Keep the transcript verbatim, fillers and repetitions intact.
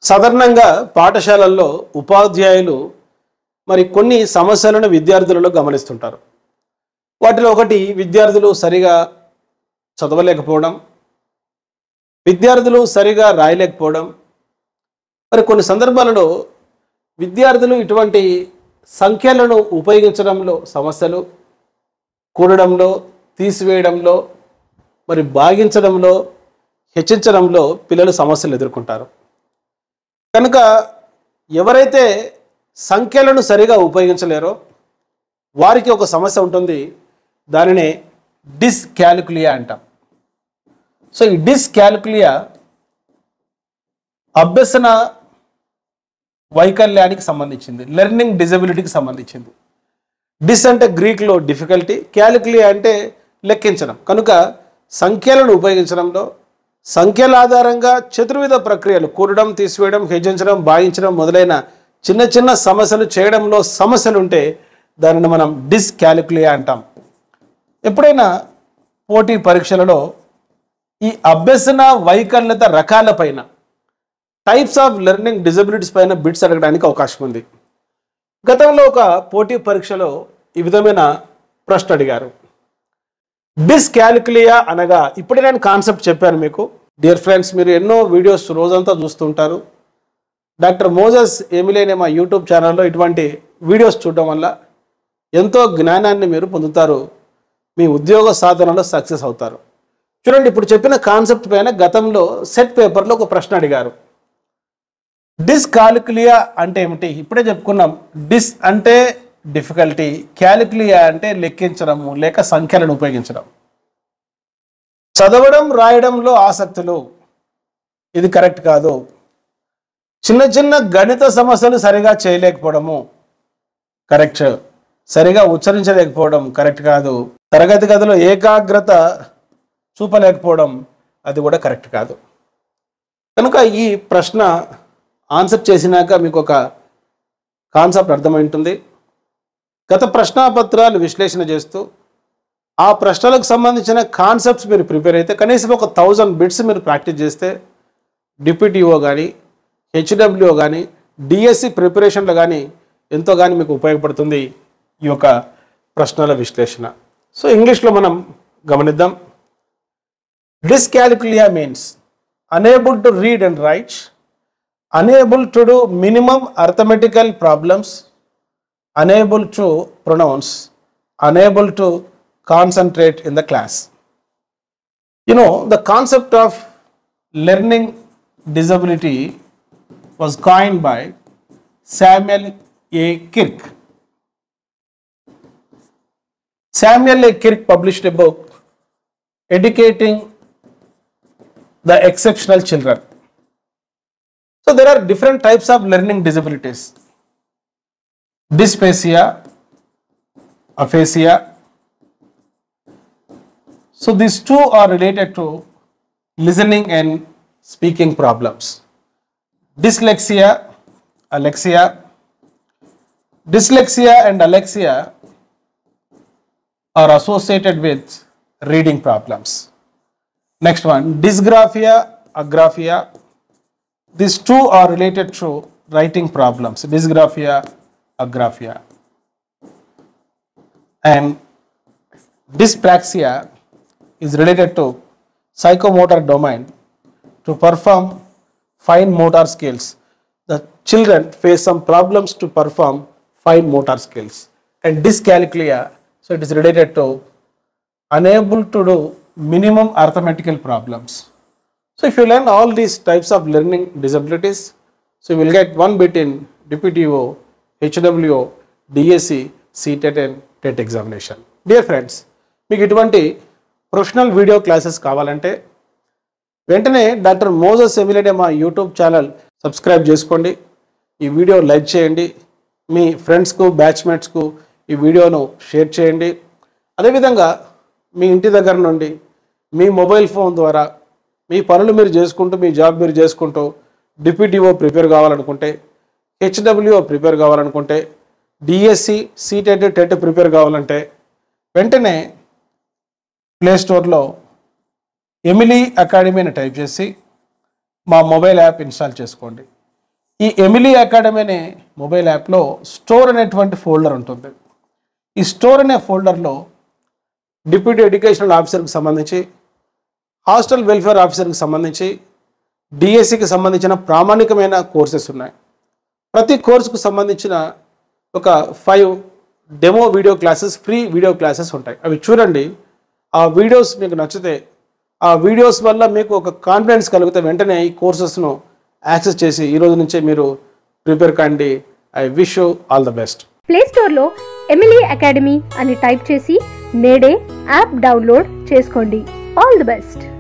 సాధారణంగా పాఠశాలల్లో ఉపాధ్యాయులు మరి కొన్ని సమస్యలను విద్యార్థులలో గమనిస్తుంటారు. వాటిలో ఒకటి విద్యార్థులు సరిగా చదవలేకపోవడం, విద్యార్థులు సరిగా రాయలేకపోవడం. మరి కొన్ని సందర్భాలలో విద్యార్థులు ఇటువంటి సంఖ్యలను ఉపయోగించడంలో సమస్యలు, కూడడంలో, తీసివేయడంలో, మరి భాగించడంలో, హెచ్చించడంలో పిల్లలు సమస్యలు ఎదుర్కొంటారు. కనుక ఎవరైతే సంఖ్యలను సరిగా ఉపయోగించలేరో వారికి ఒక సమస్య ఉంటుంది. దానినే డిస్కాలిక్యులియా అంటాం. సో ఈ డిస్కాలిక్యులియా అభ్యసన వైకల్యానికి సంబంధించింది, లెర్నింగ్ డిజబిలిటీకి సంబంధించింది. డిస్ అంటే గ్రీక్లో డిఫికల్టీ, క్యాలిక్యులియా అంటే లెక్కించడం. కనుక సంఖ్యలను ఉపయోగించడంలో, సంఖ్యల ఆధారంగా చతుర్విధ ప్రక్రియలు కూడడం, తీసివేయడం, హెచ్చించడం, భాగించడం మొదలైన చిన్న చిన్న సమస్యలు చేయడంలో సమస్యలు ఉంటే దానిని మనం డిస్కాలిక్యులియా అంటాం. ఎప్పుడైనా పోటీ పరీక్షలలో ఈ అభ్యసన వైకల్యత రకాలపైన, టైప్స్ ఆఫ్ లెర్నింగ్ డిజబిలిటీస్ పైన బిట్స్ అడగడానికి అవకాశం ఉంది. గతంలో ఒక పోటీ పరీక్షలో ఈ విధమైన ప్రశ్న అడిగారు. డిస్కాలిక్యులియా అనగా, ఇప్పుడే నేను కాన్సెప్ట్ చెప్పాను మీకు. డియర్ ఫ్రెండ్స్, మీరు ఎన్నో వీడియోస్ రోజంతా చూస్తుంటారు. డాక్టర్ మోజెస్ ఎమిలీ అనే మా యూట్యూబ్ ఛానల్లో ఇటువంటి వీడియోస్ చూడడం వల్ల ఎంతో జ్ఞానాన్ని మీరు పొందుతారు, మీ ఉద్యోగ సాధనలో సక్సెస్ అవుతారు. చూడండి, ఇప్పుడు చెప్పిన కాన్సెప్ట్ పైన గతంలో సెట్ పేపర్లో ఒక ప్రశ్న అడిగారు. డిస్కాలిక్యులియా అంటే ఏమిటి? ఇప్పుడే చెప్పుకున్నాం. డిస్ అంటే డిఫికల్టీ, క్యాలిక్యులియా అంటే లెక్కించడము లేక సంఖ్యలను ఉపయోగించడం. చదవడం రాయడంలో ఆసక్తులు, ఇది కరెక్ట్ కాదు. చిన్న చిన్న గణిత సమస్యలు సరిగా చేయలేకపోవడము కరెక్ట్. సరిగా ఉచ్చరించలేకపోవడం కరెక్ట్ కాదు. తరగతి గదిలో ఏకాగ్రత చూపలేకపోవడం అది కూడా కరెక్ట్ కాదు. కనుక ఈ ప్రశ్న ఆన్సర్ చేసినాక మీకు ఒక కాన్సెప్ట్ అర్థమవుతుంది. గత ప్రశ్నాపత్రాలు విశ్లేషణ చేస్తూ ఆ ప్రశ్నలకు సంబంధించిన కాన్సెప్ట్స్ మీరు ప్రిపేర్ అయితే కనీసం ఒక థౌజండ్ బిట్స్ మీరు ప్రాక్టీస్ చేస్తే డిప్యూటీఓ కానీ, హెచ్డబ్ల్యూఓ కానీ, డిఎస్సి ప్రిపరేషన్లో కానీ ఎంతో కానీ మీకు ఉపయోగపడుతుంది ఈ యొక్క ప్రశ్నల విశ్లేషణ. సో ఇంగ్లీష్లో మనం గమనిద్దాం. Dyscalculia means unable to read and write, unable to do minimum arithmetical problems, unable to pronounce, unable to concentrate in the class. You know, the concept of learning disability was coined by Samuel A. Kirk. Samuel A. Kirk published a book, Educating the Exceptional Children. So there are different types of learning disabilities: dysphasia, aphasia. So these two are related to listening and speaking problems. Dyslexia, alexia. Dyslexia and alexia are associated with reading problems. Next one, dysgraphia, agraphia. These two are related to writing problems. Dysgraphia, agraphia. And dyspraxia is related to psychomotor domain to perform fine motor skills. The children face some problems to perform fine motor skills. And dyscalculia, so it is related to unable to do minimum arithmetical problems. So if you learn all these types of learning disabilities, so you will get one bit in D P T O, H W O, D S C, C T E T and T E T examination. Dear friends, మీకు ఇటువంటి professional video classes కావాలంటే వెంటనే doctor Moses Emily అనే మా YouTube channel subscribe చేసుకోండి. ఈ video like చేయండి. మీ ఫ్రెండ్స్కు, బ్యాచ్మేట్స్కు ఈ వీడియోను షేర్ చేయండి. అదేవిధంగా మీ ఇంటి దగ్గర నుండి మీ మొబైల్ ఫోన్ ద్వారా మీ పనులు మీరు చేసుకుంటూ, మీ జాబ్ మీరు చేసుకుంటూ డిప్యూటీఓ ప్రిపేర్ కావాలనుకుంటే, హెచ్డబ్ల్యూఓ ప్రిపేర్ కావాలనుకుంటే, డిఎస్సి, సిటెట్, టెట్ ప్రిపేర్ కావాలంటే వెంటనే ప్లే స్టోర్లో ఎమిలీ అకాడమీ అని టైప్ చేసి మా మొబైల్ యాప్ ఇన్స్టాల్ చేసుకోండి. ఈ ఎమిలీ అకాడమీ అనే మొబైల్ యాప్లో స్టోర్ అనేటువంటి ఫోల్డర్ ఉంటుంది. ఈ స్టోర్ అనే ఫోల్డర్లో డిప్యూటీ ఎడ్యుకేషనల్ ఆఫీసర్కి సంబంధించి, హాస్టల్ వెల్ఫేర్ ఆఫీసర్కి సంబంధించి, డిఎస్సికి సంబంధించిన ప్రామాణికమైన కోర్సెస్ ఉన్నాయి. ప్రతి కోర్సుకు సంబంధించిన ఒక five demo video classes, free video classes ఉంటాయి. అవి చూడండి. ఆ వీడియోస్ మీకు నచ్చితే, ఆ వీడియోస్ వల్ల మీకు ఒక కాన్ఫిడెన్స్ కలిగితే వెంటనే ఈ కోర్సెస్ను యాక్సెస్ చేసి ఈ రోజు నుంచే మీరు ప్రిపేర్ కండి. I wish you all the best. Play స్టోర్లో ఎమిలీ అకాడమీ అని టైప్ చేసి నేడే యాప్ డౌన్లోడ్ చేసుకోండి. All the best.